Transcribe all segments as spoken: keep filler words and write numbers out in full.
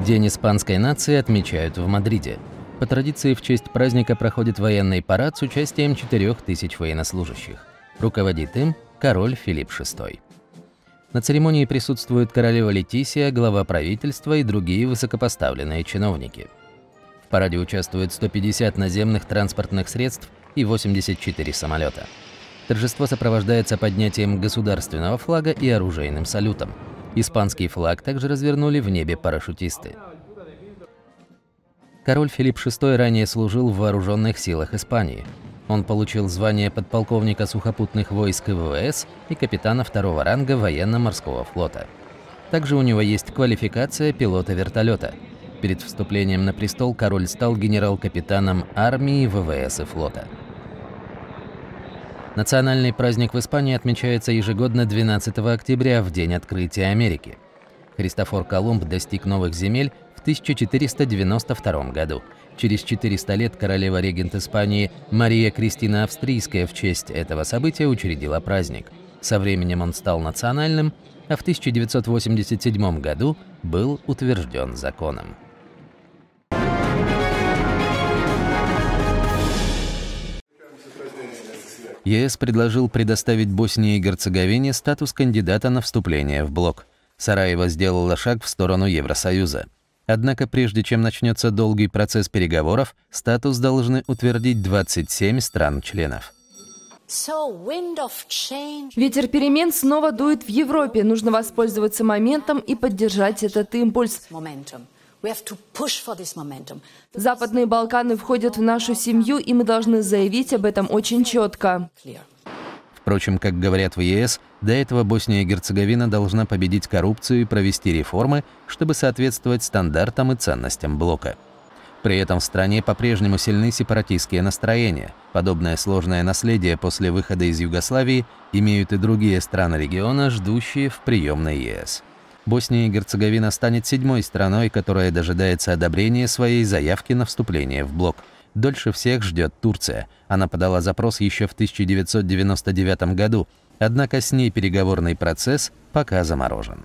День испанской нации отмечают в Мадриде. По традиции, в честь праздника проходит военный парад с участием четырёх тысяч военнослужащих. Руководит им король Филипп шестой. На церемонии присутствует королева Летисия, глава правительства и другие высокопоставленные чиновники. В параде участвуют сто пятьдесят наземных транспортных средств и восемьдесят четыре самолета. Торжество сопровождается поднятием государственного флага и оружейным салютом. Испанский флаг также развернули в небе парашютисты. Король Филипп шестой ранее служил в вооруженных силах Испании. Он получил звание подполковника сухопутных войск и ВВС и капитана второго ранга военно-морского флота. Также у него есть квалификация пилота вертолета. Перед вступлением на престол король стал генерал-капитаном армии, ВВС и флота. Национальный праздник в Испании отмечается ежегодно двенадцатого октября, в день открытия Америки. Христофор Колумб достиг новых земель в тысяча четыреста девяносто втором году. Через четыреста лет королева-регент Испании Мария Кристина Австрийская в честь этого события учредила праздник. Со временем он стал национальным, а в тысяча девятьсот восемьдесят седьмом году был утвержден законом. ЕС предложил предоставить Боснии и Герцеговине статус кандидата на вступление в блок. Сараево сделала шаг в сторону Евросоюза. Однако прежде чем начнется долгий процесс переговоров, статус должны утвердить двадцать семь стран-членов. Ветер перемен снова дует в Европе. Нужно воспользоваться моментом и поддержать этот импульс. Западные Балканы входят в нашу семью, и мы должны заявить об этом очень четко. Впрочем, как говорят в ЕС, до этого Босния и Герцеговина должна победить коррупцию и провести реформы, чтобы соответствовать стандартам и ценностям блока. При этом в стране по-прежнему сильны сепаратистские настроения. Подобное сложное наследие после выхода из Югославии имеют и другие страны региона, ждущие в приемной ЕС. Босния и Герцеговина станет седьмой страной, которая дожидается одобрения своей заявки на вступление в блок. Дольше всех ждет Турция. Она подала запрос еще в тысяча девятьсот девяносто девятом году, однако с ней переговорный процесс пока заморожен.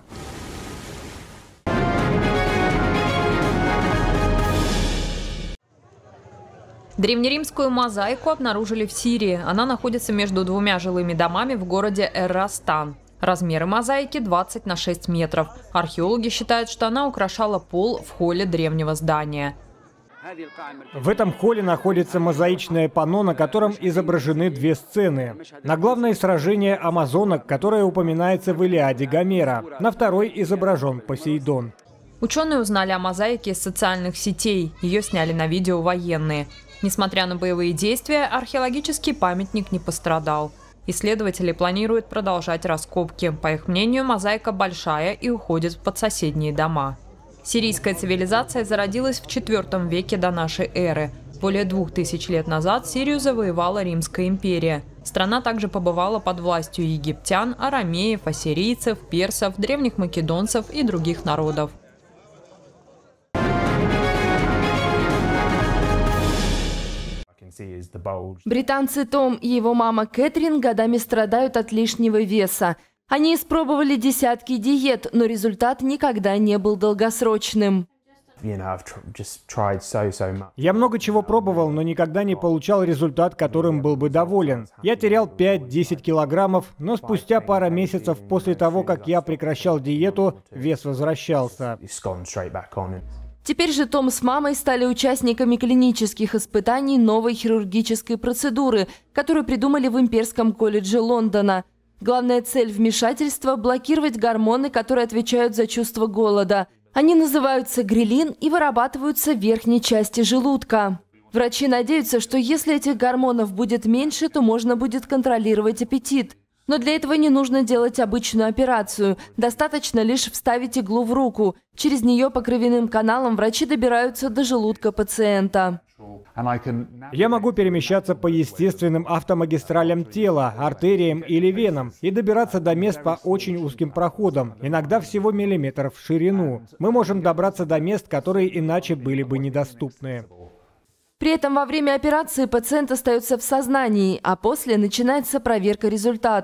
Древнеримскую мозаику обнаружили в Сирии. Она находится между двумя жилыми домами в городе Эр-Растан. Размеры мозаики двадцать на шесть метров. Археологи считают, что она украшала пол в холле древнего здания. В этом холле находится мозаичное панно, на котором изображены две сцены. На главной сражение амазонок, которое упоминается в Илиаде Гомера. На второй изображен Посейдон. Ученые узнали о мозаике из социальных сетей. Ее сняли на видео военные. Несмотря на боевые действия, археологический памятник не пострадал. Исследователи планируют продолжать раскопки. По их мнению, мозаика большая и уходит под соседние дома. Сирийская цивилизация зародилась в четвёртом веке до нашей эры. Более двух тысяч лет назад Сирию завоевала Римская империя. Страна также побывала под властью египтян, арамеев, ассирийцев, персов, древних македонцев и других народов. Британцы Том и его мама Кэтрин годами страдают от лишнего веса. Они испробовали десятки диет, но результат никогда не был долгосрочным. Я много чего пробовал, но никогда не получал результат, которым был бы доволен. Я терял пять-десять килограммов, но спустя пара месяцев после того, как я прекращал диету, вес возвращался. Теперь же Том с мамой стали участниками клинических испытаний новой хирургической процедуры, которую придумали в Имперском колледже Лондона. Главная цель вмешательства – блокировать гормоны, которые отвечают за чувство голода. Они называются грелин и вырабатываются в верхней части желудка. Врачи надеются, что если этих гормонов будет меньше, то можно будет контролировать аппетит. Но для этого не нужно делать обычную операцию. Достаточно лишь вставить иглу в руку. Через нее по кровяным каналам врачи добираются до желудка пациента. Я могу перемещаться по естественным автомагистралям тела, артериям или венам и добираться до мест по очень узким проходам, иногда всего миллиметров в ширину. Мы можем добраться до мест, которые иначе были бы недоступны. При этом во время операции пациент остается в сознании, а после начинается проверка результатов.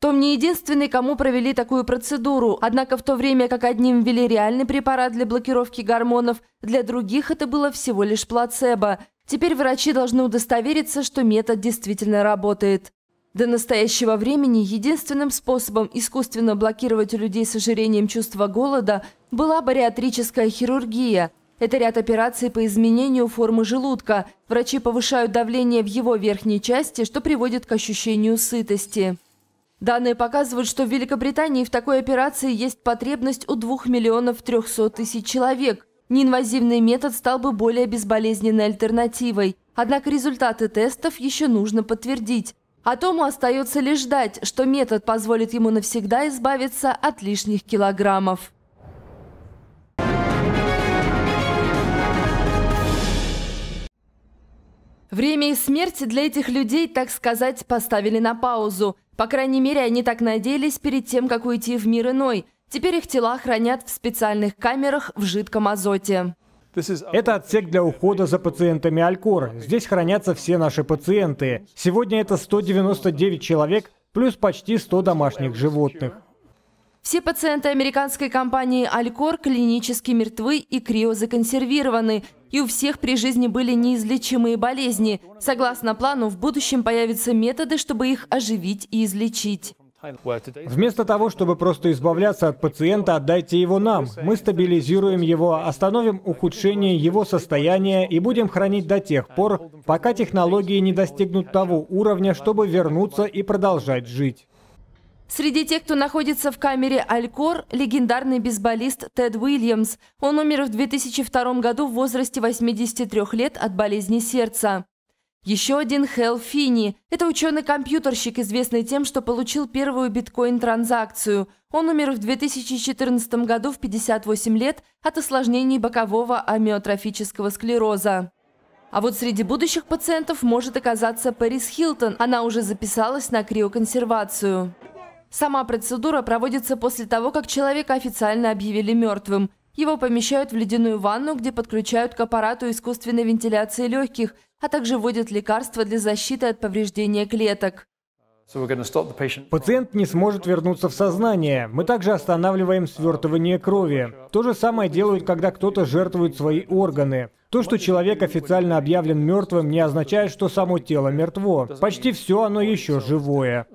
Том не единственный, кому провели такую процедуру. Однако в то время, как одним ввели реальный препарат для блокировки гормонов, для других это было всего лишь плацебо. Теперь врачи должны удостовериться, что метод действительно работает. До настоящего времени единственным способом искусственно блокировать у людей с ожирением чувства голода была бариатрическая хирургия. Это ряд операций по изменению формы желудка. Врачи повышают давление в его верхней части, что приводит к ощущению сытости. Данные показывают, что в Великобритании в такой операции есть потребность у двух миллионов трёхсот тысяч человек. Неинвазивный метод стал бы более безболезненной альтернативой. Однако результаты тестов еще нужно подтвердить. А Тому остается лишь ждать, что метод позволит ему навсегда избавиться от лишних килограммов. Время и смерть для этих людей, так сказать, поставили на паузу. По крайней мере, они так надеялись перед тем, как уйти в мир иной. Теперь их тела хранят в специальных камерах в жидком азоте. Это отсек для ухода за пациентами Алькор. Здесь хранятся все наши пациенты. Сегодня это сто девяносто девять человек, плюс почти сто домашних животных. Все пациенты американской компании Алькор клинически мертвы и криозаконсервированы. И у всех при жизни были неизлечимые болезни. Согласно плану, в будущем появятся методы, чтобы их оживить и излечить. Вместо того, чтобы просто избавляться от пациента, отдайте его нам. Мы стабилизируем его, остановим ухудшение его состояния и будем хранить до тех пор, пока технологии не достигнут того уровня, чтобы вернуться и продолжать жить. Среди тех, кто находится в камере Алькор, легендарный бейсболист Тед Уильямс. Он умер в две тысячи втором году в возрасте восьмидесяти трёх лет от болезни сердца. Еще один Хэл Финни. Это ученый-компьютерщик, известный тем, что получил первую биткоин-транзакцию. Он умер в две тысячи четырнадцатом году в пятьдесят восемь лет от осложнений бокового амиотрофического склероза. А вот среди будущих пациентов может оказаться Пэрис Хилтон. Она уже записалась на криоконсервацию. Сама процедура проводится после того, как человека официально объявили мертвым. Его помещают в ледяную ванну, где подключают к аппарату искусственной вентиляции легких, а также вводят лекарства для защиты от повреждения клеток. Пациент не сможет вернуться в сознание. Мы также останавливаем свертывание крови. То же самое делают, когда кто-то жертвует свои органы. То, что человек официально объявлен мертвым, не означает, что само тело мертво. Почти все оно еще живое.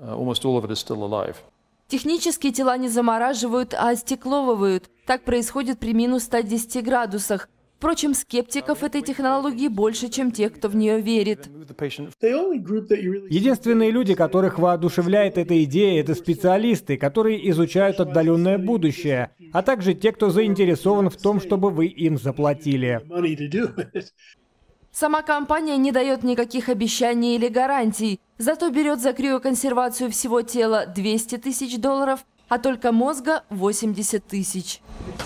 Технически тела не замораживают, а остекловывают. Так происходит при минус ста десяти градусах. Впрочем, скептиков этой технологии больше, чем тех, кто в нее верит. Единственные люди, которых воодушевляет эта идея, это специалисты, которые изучают отдаленное будущее, а также те, кто заинтересован в том, чтобы вы им заплатили. Сама компания не дает никаких обещаний или гарантий, зато берет за криоконсервацию всего тела двести тысяч долларов, а только мозга восемьдесят тысяч.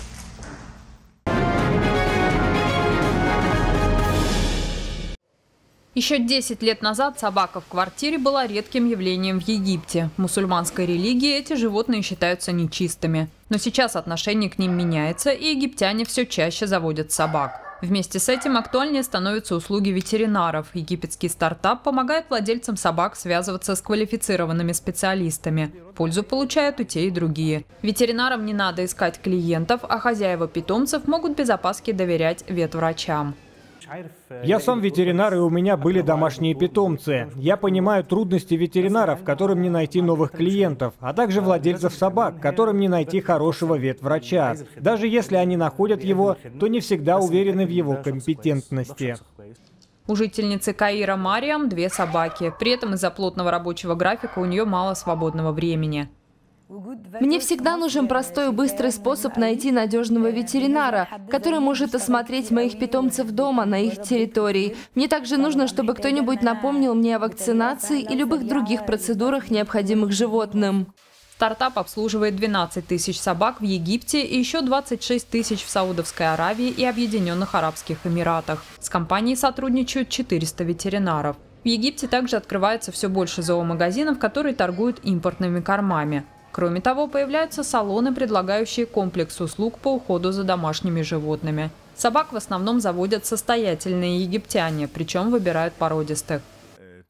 Еще десять лет назад собака в квартире была редким явлением в Египте. В мусульманской религии эти животные считаются нечистыми. Но сейчас отношение к ним меняется, и египтяне все чаще заводят собак. Вместе с этим актуальнее становятся услуги ветеринаров. Египетский стартап помогает владельцам собак связываться с квалифицированными специалистами. Пользу получают и те, и другие. Ветеринарам не надо искать клиентов, а хозяева питомцев могут без опаски доверять ветврачам. Я сам ветеринар, и у меня были домашние питомцы. Я понимаю трудности ветеринаров, которым не найти новых клиентов, а также владельцев собак, которым не найти хорошего ветврача. Даже если они находят его, то не всегда уверены в его компетентности. У жительницы Каира Мариам две собаки. При этом из-за плотного рабочего графика у нее мало свободного времени. Мне всегда нужен простой и быстрый способ найти надежного ветеринара, который может осмотреть моих питомцев дома, на их территории. Мне также нужно, чтобы кто-нибудь напомнил мне о вакцинации и любых других процедурах, необходимых животным. Стартап обслуживает двенадцать тысяч собак в Египте и еще двадцать шесть тысяч в Саудовской Аравии и Объединенных Арабских Эмиратах. С компанией сотрудничают четыреста ветеринаров. В Египте также открывается все больше зоомагазинов, которые торгуют импортными кормами. Кроме того, появляются салоны, предлагающие комплекс услуг по уходу за домашними животными. Собак в основном заводят состоятельные египтяне, причем выбирают породистых.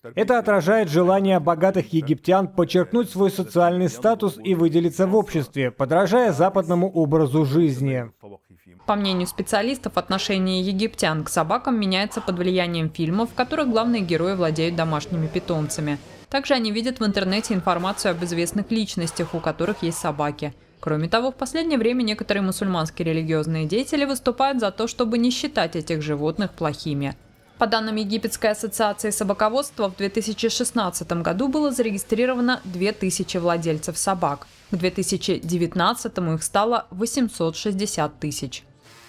Это отражает желание богатых египтян подчеркнуть свой социальный статус и выделиться в обществе, подражая западному образу жизни. По мнению специалистов, отношение египтян к собакам меняется под влиянием фильмов, в которых главные герои владеют домашними питомцами. Также они видят в интернете информацию об известных личностях, у которых есть собаки. Кроме того, в последнее время некоторые мусульманские религиозные деятели выступают за то, чтобы не считать этих животных плохими. По данным Египетской ассоциации собаководства, в две тысячи шестнадцатом году было зарегистрировано две тысячи владельцев собак. К две тысячи девятнадцатому их стало восемьсот шестьдесят тысяч.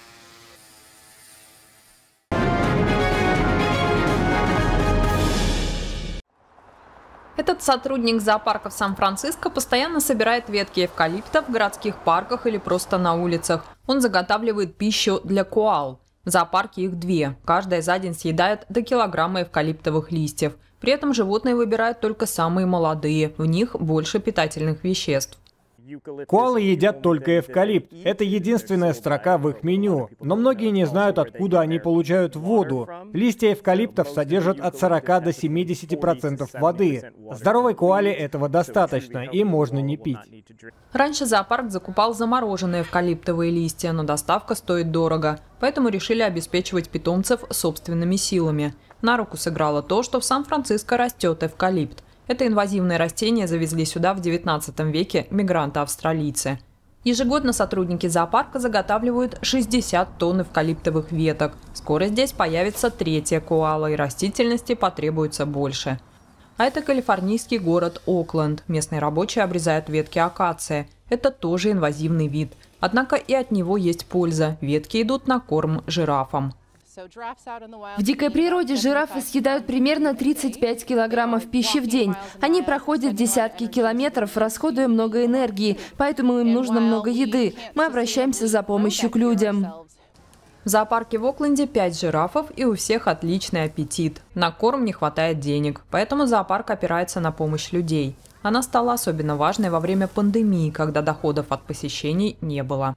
Этот сотрудник зоопарка в Сан-Франциско постоянно собирает ветки эвкалипта в городских парках или просто на улицах. Он заготавливает пищу для коал. В зоопарке их две. Каждая за день съедает до килограмма эвкалиптовых листьев. При этом животные выбирают только самые молодые. В них больше питательных веществ. Коалы едят только эвкалипт. Это единственная строка в их меню. Но многие не знают, откуда они получают воду. Листья эвкалиптов содержат от сорока до семидесяти процентов воды. Здоровой коале этого достаточно, и можно не пить. Раньше зоопарк закупал замороженные эвкалиптовые листья, но доставка стоит дорого. Поэтому решили обеспечивать питомцев собственными силами. На руку сыграло то, что в Сан-Франциско растет эвкалипт. Это инвазивное растение завезли сюда в девятнадцатом веке мигранты-австралийцы. Ежегодно сотрудники зоопарка заготавливают шестьдесят тонн эвкалиптовых веток. Скоро здесь появится третья коала, и растительности потребуется больше. А это калифорнийский город Окленд. Местные рабочие обрезают ветки акации. Это тоже инвазивный вид. Однако и от него есть польза. Ветки идут на корм жирафам. В дикой природе жирафы съедают примерно тридцать пять килограммов пищи в день. Они проходят десятки километров, расходуя много энергии, поэтому им нужно много еды. Мы обращаемся за помощью к людям. В зоопарке в Окленде пять жирафов, и у всех отличный аппетит. На корм не хватает денег, поэтому зоопарк опирается на помощь людей. Она стала особенно важной во время пандемии, когда доходов от посещений не было.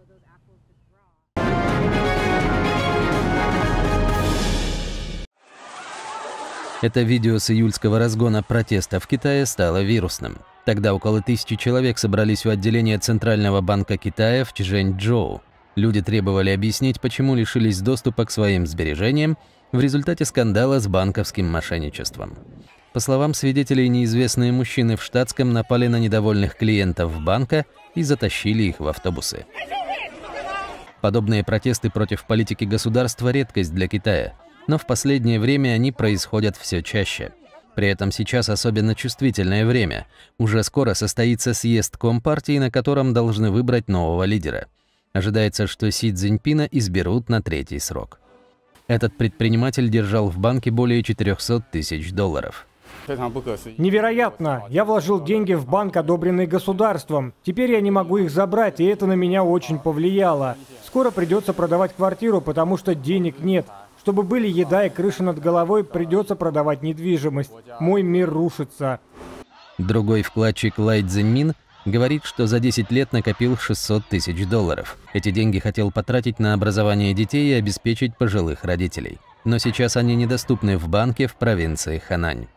Это видео с июльского разгона протеста в Китае стало вирусным. Тогда около тысячи человек собрались у отделения Центрального банка Китая в Чжэньчжоу. Люди требовали объяснить, почему лишились доступа к своим сбережениям в результате скандала с банковским мошенничеством. По словам свидетелей, неизвестные мужчины в штатском напали на недовольных клиентов банка и затащили их в автобусы. Подобные протесты против политики государства – редкость для Китая. Но в последнее время они происходят все чаще. При этом сейчас особенно чувствительное время. Уже скоро состоится съезд Компартии, на котором должны выбрать нового лидера. Ожидается, что Си Цзиньпина изберут на третий срок. Этот предприниматель держал в банке более четырёхсот тысяч долларов. Невероятно! Я вложил деньги в банк, одобренный государством. Теперь я не могу их забрать, и это на меня очень повлияло. Скоро придется продавать квартиру, потому что денег нет. Чтобы были еда и крыша над головой, придется продавать недвижимость. Мой мир рушится. Другой вкладчик Лай Цзиньмин говорит, что за десять лет накопил шестьсот тысяч долларов. Эти деньги хотел потратить на образование детей и обеспечить пожилых родителей. Но сейчас они недоступны в банке в провинции Ханань.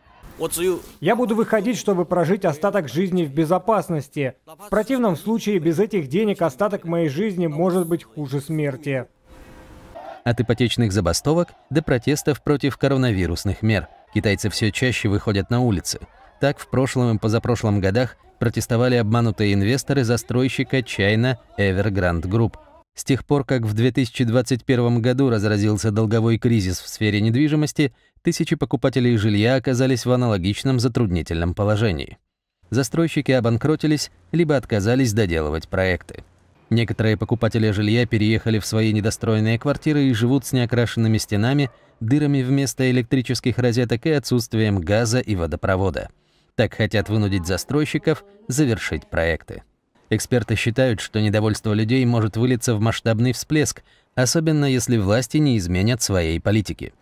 Я буду выходить, чтобы прожить остаток жизни в безопасности. В противном случае без этих денег остаток моей жизни может быть хуже смерти. От ипотечных забастовок до протестов против коронавирусных мер. Китайцы все чаще выходят на улицы. Так, в прошлом и позапрошлом годах протестовали обманутые инвесторы застройщика China Evergrande Group. С тех пор, как в две тысячи двадцать первом году разразился долговой кризис в сфере недвижимости, тысячи покупателей жилья оказались в аналогичном затруднительном положении. Застройщики обанкротились, либо отказались доделывать проекты. Некоторые покупатели жилья переехали в свои недостроенные квартиры и живут с неокрашенными стенами, дырами вместо электрических розеток и отсутствием газа и водопровода. Так хотят вынудить застройщиков завершить проекты. Эксперты считают, что недовольство людей может вылиться в масштабный всплеск, особенно если власти не изменят своей политики.